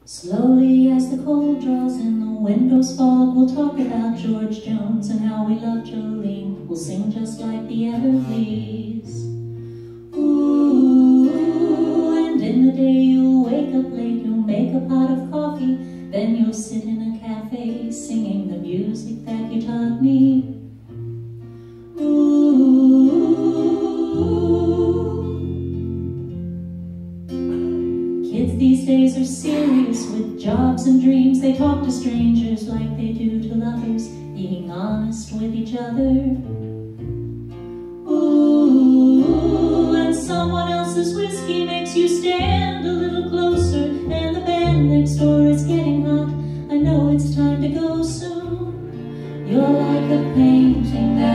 Slowly as the cold draws in, the windows fog, we'll talk about George Jones and how we love Jolene. We'll sing just like the Everglees. Ooh, and in the day you'll wake up late, you'll make a pot of coffee, then you'll sit in a cafe singing the music that you taught me. Kids these days are serious with jobs and dreams. They talk to strangers like they do to lovers, being honest with each other. Ooh, and someone else's whiskey makes you stand a little closer, and the band next door is getting hot. I know it's time to go soon. You're like a painting that